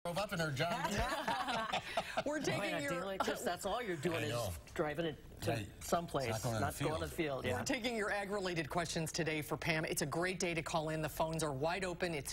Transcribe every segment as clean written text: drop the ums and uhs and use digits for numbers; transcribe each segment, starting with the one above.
up in her, John. We're taking your... Like this, that's all you're doing is driving it to someplace, not going to the field. We're taking your ag-related questions today for Pam. It's a great day to call in. The phones are wide open. It's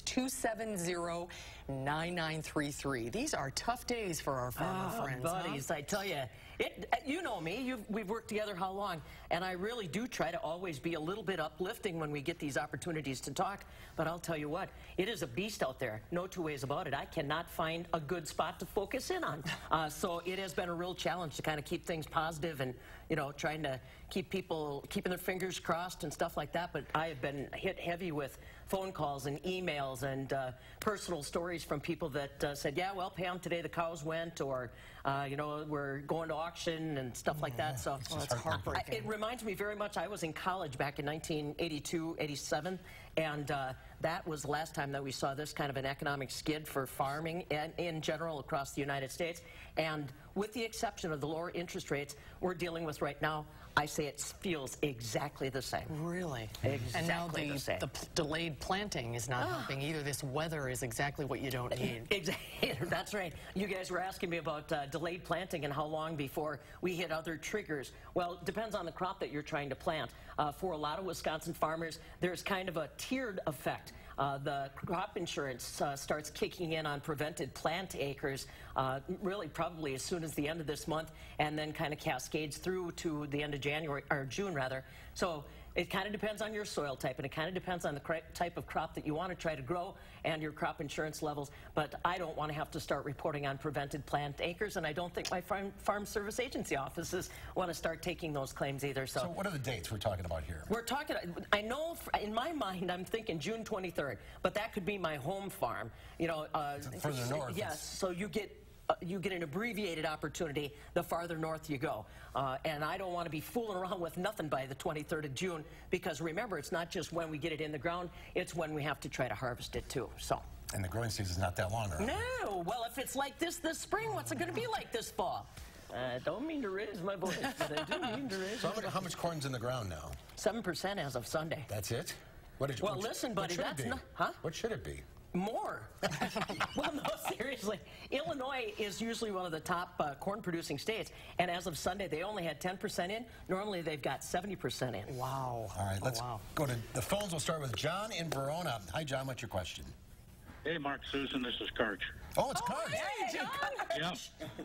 270-9933. These are tough days for our farmer friends. Buddies, I tell you. You know me. We've worked together how long? And I really do try to always be a little bit uplifting when we get these opportunities to talk. But I'll tell you what, it is a beast out there. No two ways about it. I cannot find a good spot to focus in on. So it has been a real challenge to kind of keep things positive and, you know, trying to keep people keeping their fingers crossed and stuff like that. But I have been hit heavy with phone calls and emails and personal stories from people that said, yeah, well, Pam, today the cows went, or, you know, we're going to auction and stuff like that. So it's heartbreaking. It reminds me very much, I was in college back in 1982, 87, and that was the last time that we saw this kind of an economic skid for farming and in general across the United States. And with the exception of the lower interest rates we're dealing with right now, I say it feels exactly the same. Really? Exactly and now the same. The delayed planting is not helping either. This weather is exactly what you don't need. Exactly. That's right. You guys were asking me about delayed planting and how long before we hit other triggers. Well, it depends on the crop that you're trying to plant. For a lot of Wisconsin farmers, there's kind of a tiered effect. The crop insurance starts kicking in on prevented plant acres really probably as soon as the end of this month, and then kind of cascades through to the end of January, or June rather. So it kind of depends on your soil type, and it kind of depends on the type of crop that you want to try to grow and your crop insurance levels. But I don't want to have to start reporting on prevented plant acres, and I don't think my farm service agency offices want to start taking those claims either. So what are the dates we're talking about here? We're talking, I know in my mind I'm thinking June 23rd, but that could be my home farm. You know, further north. Yes, so you get an abbreviated opportunity the farther north you go. And I don't want to be fooling around with nothing by the 23rd of June, because remember, it's not just when we get it in the ground, it's when we have to try to harvest it too. So. And the growing season's not that long, right? No. Well, if it's like this spring, what's it going to be like this fall? I don't mean to raise my voice, but I do mean to raise my voice. How much corn's in the ground now? 7% as of Sunday. That's it? Well, listen, buddy, that's not... Huh? What should it be? More. Well, no, seriously. Illinois is usually one of the top corn-producing states, and as of Sunday, they only had 10% in. Normally, they've got 70% in. Wow. All right, let's go to the phones. We'll start with John in Verona. Hi, John. What's your question? Hey, Mark, Susan, this is Karch. Oh, it's Karch. Hey, John. Yep.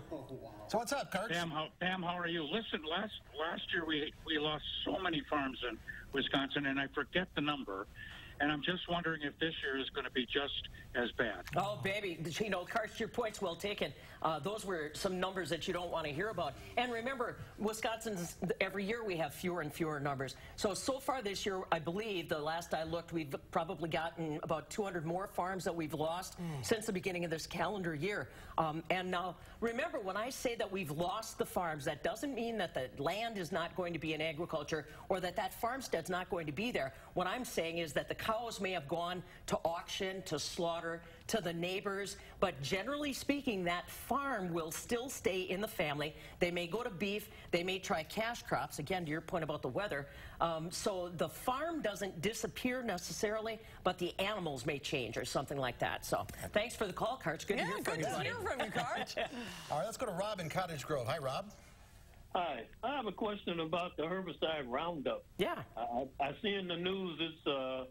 So what's up, Karch? Pam, how are you? Listen, last year we lost so many farms in Wisconsin, and I forget the number. And I'm just wondering if this year is going to be just as bad. Oh, baby. You know, Karch, your point's well taken. Those were some numbers that you don't want to hear about. And remember, Wisconsin's, every year we have fewer and fewer numbers. So far this year, I believe, the last I looked, we've probably gotten about 200 more farms that we've lost since the beginning of this calendar year. And now, remember, when I say that we've lost the farms, that doesn't mean that the land is not going to be in agriculture or that farmstead's not going to be there. What I'm saying is that the cows may have gone to auction, to slaughter, to the neighbors, but generally speaking, that farm will still stay in the family. They may go to beef, they may try cash crops, again, to your point about the weather. So the farm doesn't disappear necessarily, but the animals may change or something like that. So thanks for the call, Karch. Good to hear from you, buddy. Good to hear from you, Karch. All right, let's go to Rob in Cottage Grove. Hi, Rob. Hi. I have a question about the herbicide Roundup. Yeah. I see in the news it's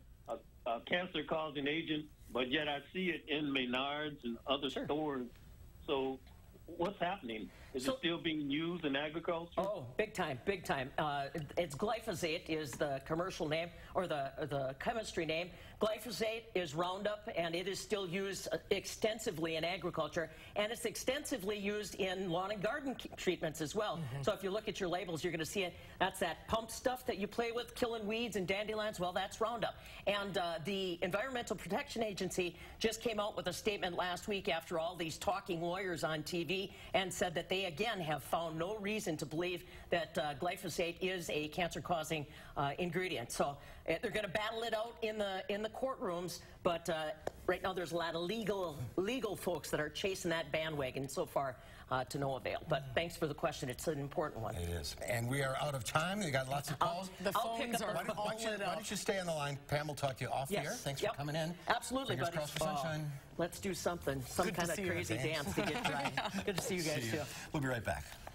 a cancer-causing agent, but yet I see it in Menards and other stores. So what's happening? Is it still being used in agriculture? Oh, big time, big time. It's glyphosate is the commercial name, or the chemistry name. Glyphosate is Roundup, and it is still used extensively in agriculture, and it's extensively used in lawn and garden treatments as well. So if you look at your labels, you're going to see it. That's that pump stuff that you play with, killing weeds and dandelions. Well, that's Roundup. And the Environmental Protection Agency just came out with a statement last week after all these talking lawyers on TV and said that they, again, have found no reason to believe that glyphosate is a cancer-causing ingredient. So they're going to battle it out in the the courtrooms, but right now there's a lot of legal folks that are chasing that bandwagon so far to no avail. But thanks for the question. It's an important one. It is. And we are out of time. We got lots of calls. The phones are why don't you stay on the line? Pam will talk to you off the air. Thanks for coming in. Absolutely, Fingers buddy. crossed for sunshine. Let's do something. Some kind of crazy dance to get dry. Good to see you guys, too. We'll be right back.